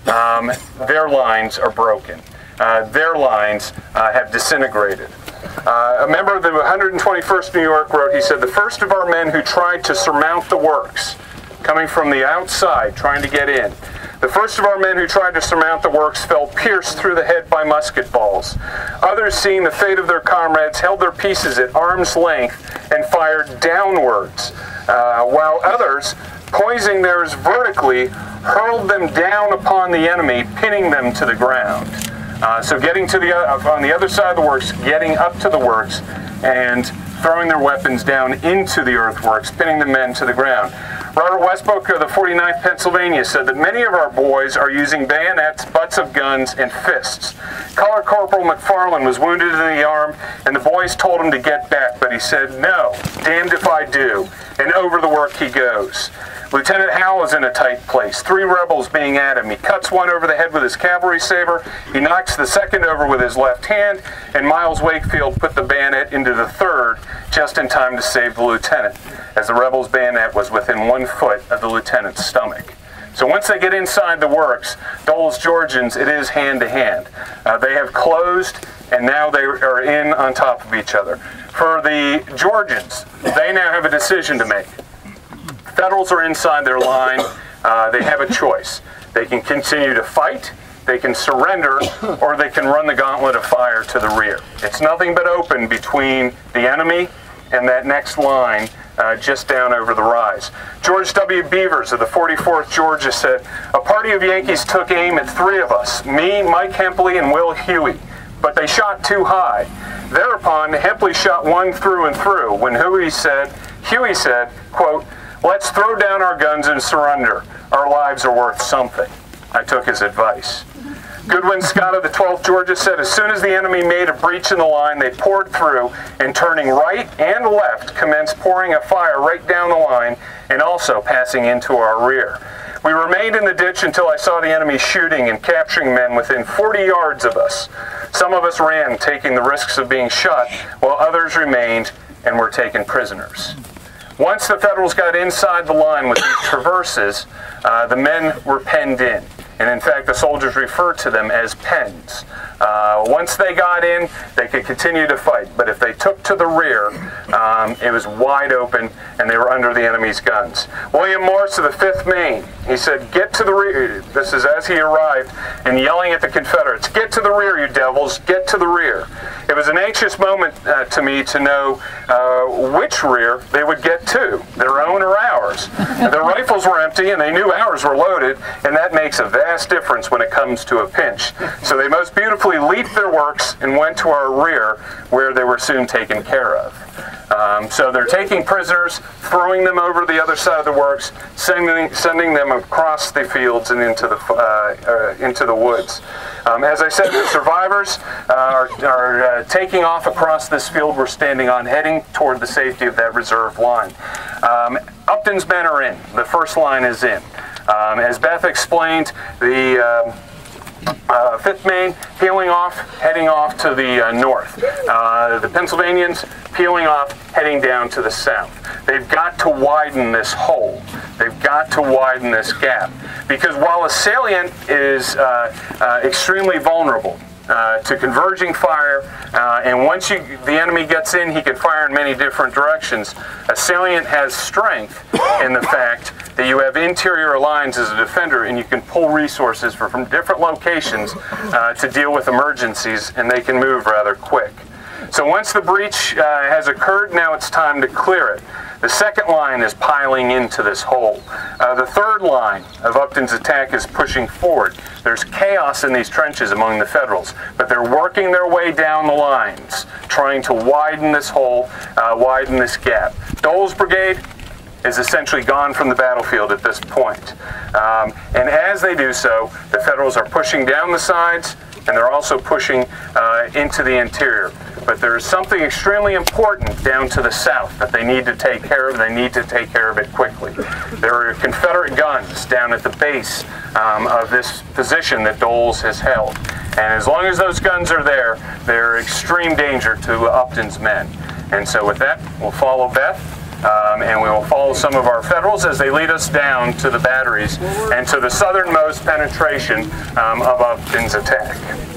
their lines are broken. Their lines have disintegrated. A member of the 121st New York wrote, he said, "The first of our men who tried to surmount the works, coming from the outside, trying to get in, the first of our men who tried to surmount the works fell pierced through the head by musket balls. Others, seeing the fate of their comrades, held their pieces at arm's length and fired downwards, while others, poising theirs vertically, hurled them down upon the enemy, pinning them to the ground." So getting to on the other side of the works, getting up to the works, and throwing their weapons down into the earthworks, pinning the men to the ground. Robert Westbrook of the 49th Pennsylvania said that many of our boys are using bayonets, butts of guns, and fists. Color Corporal McFarland was wounded in the arm, and the boys told him to get back, but he said, "No, damned if I do," and over the work he goes. Lieutenant Howell is in a tight place, 3 rebels being at him. He cuts one over the head with his cavalry saber, he knocks the second over with his left hand, and Miles Wakefield put the bayonet into the third just in time to save the lieutenant, as the rebel's bayonet was within 1 foot of the lieutenant's stomach. So once they get inside the works, Dole's Georgians, it is hand-to-hand. They have closed, and now they are in on top of each other. For the Georgians, they now have a decision to make. Federals are inside their line. They have a choice. They can continue to fight, they can surrender, or they can run the gauntlet of fire to the rear. It's nothing but open between the enemy and that next line just down over the rise. George W. Beavers of the 44th Georgia said, "A party of Yankees took aim at 3 of us, me, Mike Hempley, and Will Huey, but they shot too high. Thereupon, Hempley shot one through and through, when Huey said, quote, 'Let's throw down our guns and surrender. Our lives are worth something.' I took his advice." Goodwin Scott of the 12th Georgia said, "As soon as the enemy made a breach in the line, they poured through, and turning right and left, commenced pouring a fire right down the line, and also passing into our rear. We remained in the ditch until I saw the enemy shooting and capturing men within 40 yards of us. Some of us ran, taking the risks of being shot, while others remained and were taken prisoners." Once the Federals got inside the line with these traverses, the men were penned in. And in fact, the soldiers referred to them as pens. Once they got in, they could continue to fight. But if they took to the rear, it was wide open and they were under the enemy's guns. William Morse of the 5th Maine, he said, "Get to the rear." This is as he arrived and yelling at the Confederates, "Get to the rear, you devils, get to the rear." It was an anxious moment to me to know which rear they would get to, their own or ours. Their rifles were empty and they knew ours were loaded, and that makes a vast difference when it comes to a pinch. So they most beautifully leaped their works and went to our rear, where they were soon taken care of. So they're taking prisoners, throwing them over the other side of the works, sending them across the fields and into the woods. As I said, the survivors are taking off across this field we're standing on, heading toward the safety of that reserve line. Upton's men are in. The first line is in. As Beth explained, the 5th Maine peeling off, heading off to the north. The Pennsylvanians peeling off, heading down to the south. They've got to widen this hole. They've got to widen this gap. Because while a salient is extremely vulnerable to converging fire, and once the enemy gets in, he can fire in many different directions. A salient has strength in the fact that you have interior lines as a defender, and you can pull resources from different locations to deal with emergencies, and they can move rather quick. So once the breach has occurred, now it's time to clear it. The second line is piling into this hole. The third line of Upton's attack is pushing forward. There's chaos in these trenches among the Federals, but they're working their way down the lines, trying to widen this hole, widen this gap. Dole's brigade is essentially gone from the battlefield at this point. And as they do so, the Federals are pushing down the sides, and they're also pushing into the interior. But there's something extremely important down to the south that they need to take care of. They need to take care of it quickly. There are Confederate guns down at the base of this position that Dole's has held. And as long as those guns are there, they're extreme danger to Upton's men. And so with that, we'll follow Beth. And we will follow some of our Federals as they lead us down to the batteries and to the southernmost penetration of Upton's attack.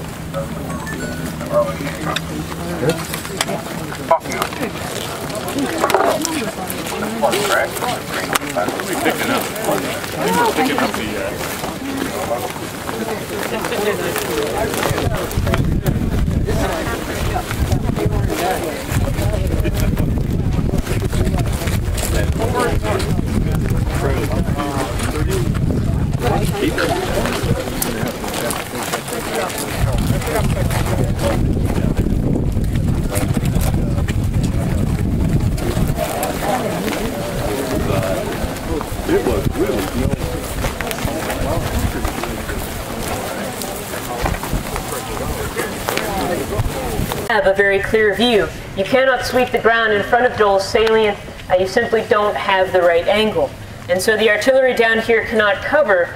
Have a very clear view. You cannot sweep the ground in front of Dole's salient. You simply don't have the right angle. And so the artillery down here cannot cover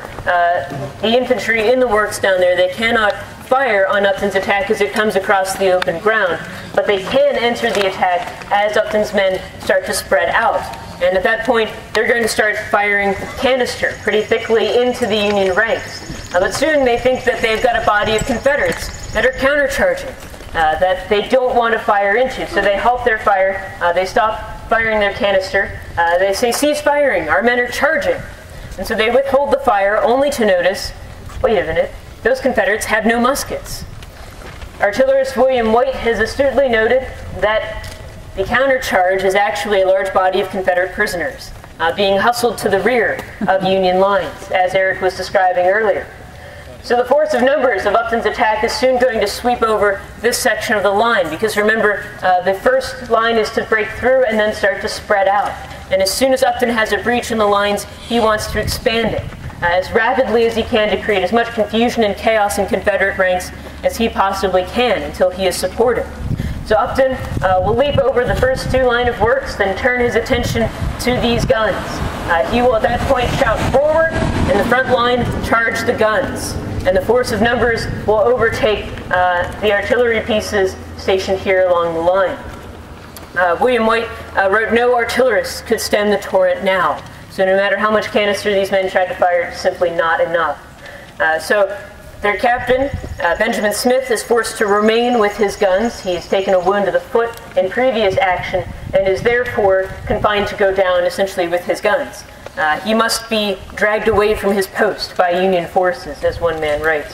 the infantry in the works down there. They cannot fire on Upton's attack as it comes across the open ground, but they can enter the attack as Upton's men start to spread out. And at that point, they're going to start firing canister pretty thickly into the Union ranks. But soon they think that they've got a body of Confederates that are countercharging, that they don't want to fire into. So they halt their fire, they stop firing their canister, they say, "Cease firing, our men are charging." And so they withhold the fire only to notice, wait a minute, those Confederates have no muskets. Artillerist William White has astutely noted that the countercharge is actually a large body of Confederate prisoners being hustled to the rear of Union lines, as Eric was describing earlier. So the force of numbers of Upton's attack is soon going to sweep over this section of the line, because remember, the first line is to break through and then start to spread out. And as soon as Upton has a breach in the lines, he wants to expand it as rapidly as he can to create as much confusion and chaos in Confederate ranks as he possibly can until he is supported. So Upton will leap over the first two line of works, then turn his attention to these guns. He will at that point shout forward, and the front line charge the guns. And the force of numbers will overtake the artillery pieces stationed here along the line. William White wrote, "No artillerist could stem the torrent now." So no matter how much canister these men tried to fire, it's simply not enough. So their captain, Benjamin Smith, is forced to remain with his guns. He's taken a wound to the foot in previous action and is therefore confined to go down essentially with his guns. He must be dragged away from his post by Union forces, as one man writes.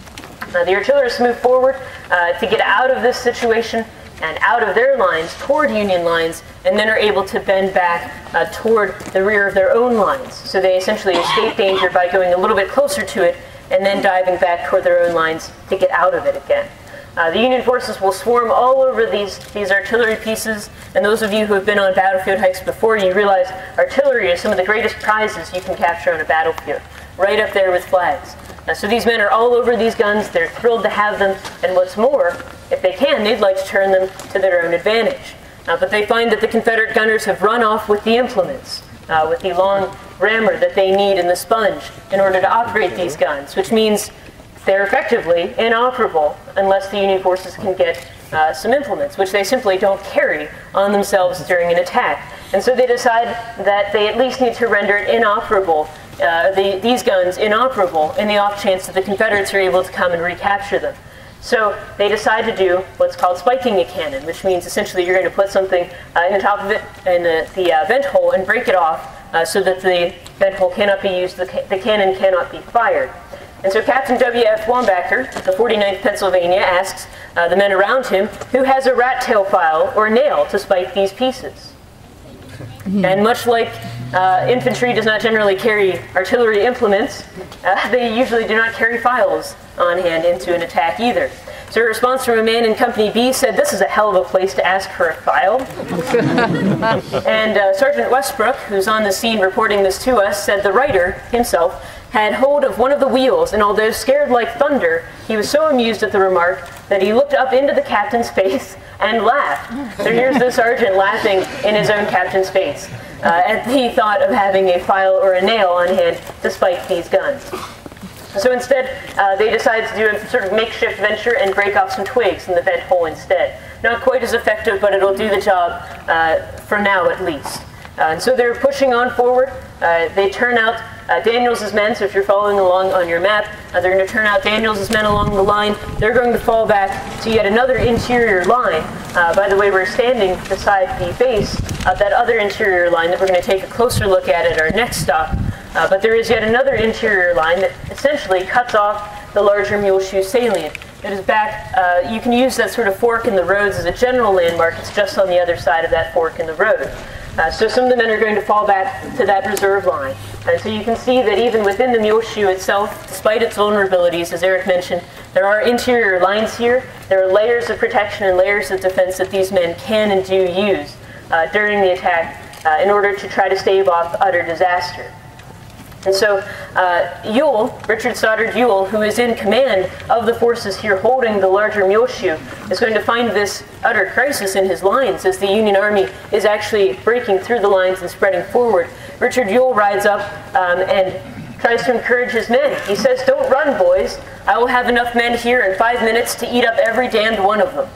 The artillerists move forward to get out of this situation and out of their lines toward Union lines, and then are able to bend back toward the rear of their own lines. So they essentially escape danger by going a little bit closer to it and then diving back toward their own lines to get out of it again. The Union forces will swarm all over these artillery pieces, and those of you who have been on battlefield hikes before, you realize artillery is some of the greatest prizes you can capture on a battlefield, right up there with flags. So these men are all over these guns, they're thrilled to have them, and what's more, if they can, they'd like to turn them to their own advantage. But they find that the Confederate gunners have run off with the implements, with the long rammer that they need and the sponge in order to operate these guns, which means they're effectively inoperable unless the Union forces can get some implements, which they simply don't carry on themselves during an attack. And so they decide that they at least need to render it inoperable, these guns inoperable, in the off chance that the Confederates are able to come and recapture them. So they decide to do what's called spiking a cannon, which means essentially you're going to put something in the top of it, in the vent hole, and break it off so that the vent hole cannot be used, the cannon cannot be fired. And so Captain W.F. Wambacher, the 49th Pennsylvania, asks the men around him who has a rat tail file or nail to spike these pieces. And much like infantry does not generally carry artillery implements, they usually do not carry files on hand into an attack either. So a response from a man in Company B said, "This is a hell of a place to ask for a file." And Sergeant Westbrook, who's on the scene reporting this to us, said the writer himself had hold of one of the wheels, and although scared like thunder, he was so amused at the remark that he looked up into the captain's face and laughed. So here's the sergeant laughing in his own captain's face at the thought of having a file or a nail on hand to spike these guns. So instead, they decided to do a sort of makeshift venture and break off some twigs in the vent hole instead. Not quite as effective, but it'll do the job for now at least. And so they're pushing on forward. They turn out Daniels' men, so if you're following along on your map, they're going to turn out Daniels' men along the line. They're going to fall back to yet another interior line. By the way, we're standing beside the base of that other interior line that we're going to take a closer look at our next stop. But there is yet another interior line that essentially cuts off the larger Muleshoe salient. It is back, you can use that sort of fork in the roads as a general landmark. It's just on the other side of that fork in the road. So some of the men are going to fall back to that reserve line. And so you can see that even within the Muleshoe itself, despite its vulnerabilities, as Eric mentioned, there are interior lines here. There are layers of protection and layers of defense that these men can and do use during the attack in order to try to stave off utter disaster. And so Ewell, Richard Stoddard Ewell, who is in command of the forces here holding the larger Muleshoe, is going to find this utter crisis in his lines as the Union Army is actually breaking through the lines and spreading forward. Richard Ewell rides up and tries to encourage his men. He says, "Don't run, boys. I will have enough men here in 5 minutes to eat up every damned one of them."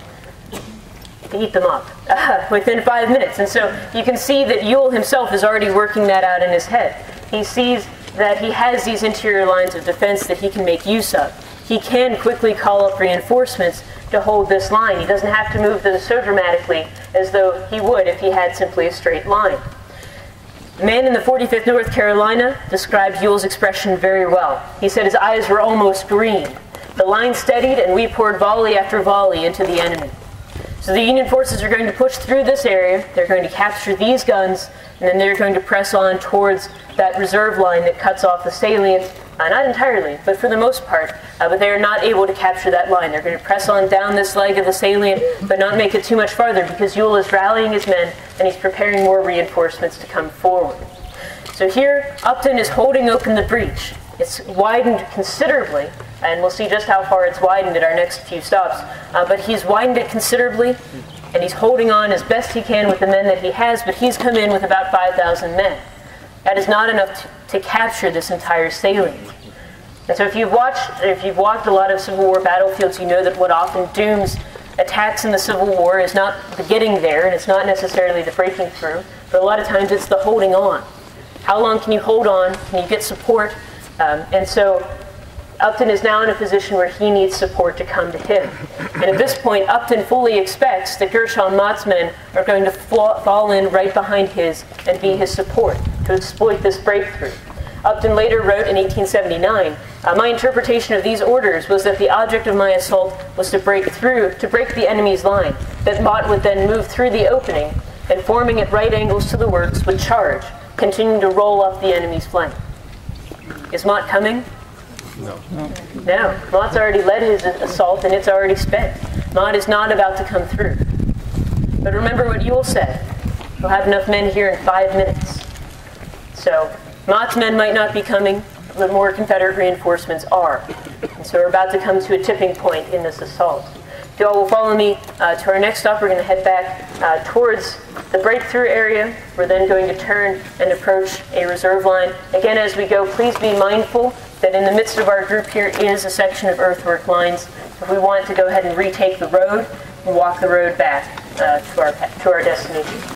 To eat them up within 5 minutes. And so you can see that Ewell himself is already working that out in his head. He sees that he has these interior lines of defense that he can make use of. He can quickly call up reinforcements to hold this line. He doesn't have to move them so dramatically as though he would if he had simply a straight line. The man in the 45th North Carolina described Ewell's expression very well. He said his eyes were almost green. The line steadied and we poured volley after volley into the enemy. So the Union forces are going to push through this area, they're going to capture these guns, and then they're going to press on towards that reserve line that cuts off the salient, not entirely, but for the most part, but they are not able to capture that line. They're going to press on down this leg of the salient, but not make it too much farther because Ewell is rallying his men and he's preparing more reinforcements to come forward. So here, Upton is holding open the breach. It's widened considerably, and we'll see just how far it's widened at our next few stops. But he's widened it considerably, and he's holding on as best he can with the men that he has, but he's come in with about 5,000 men. That is not enough to capture this entire salient. And so if you've walked a lot of Civil War battlefields, you know that what often dooms attacks in the Civil War is not the getting there, and it's not necessarily the breaking through, but a lot of times it's the holding on. How long can you hold on? Can you get support? And so Upton is now in a position where he needs support to come to him. And at this point, Upton fully expects that Gershom Mott's men are going to fall in right behind his and be his support to exploit this breakthrough. Upton later wrote in 1879, "My interpretation of these orders was that the object of my assault was to break the enemy's line, that Mott would then move through the opening and forming at right angles to the works would charge, continuing to roll up the enemy's flank." Is Mott coming? No. Mott's already led his assault and it's already spent. Mott is not about to come through. But remember what Ewell said. We'll have enough men here in 5 minutes. So Mott's men might not be coming, but more Confederate reinforcements are. And so we're about to come to a tipping point in this assault. If you all will follow me to our next stop, we're going to head back towards the breakthrough area. We're then going to turn and approach a reserve line. Again, as we go, please be mindful that in the midst of our group here is a section of earthwork lines. If we want to go ahead and retake the road, and walk the road back to our destination.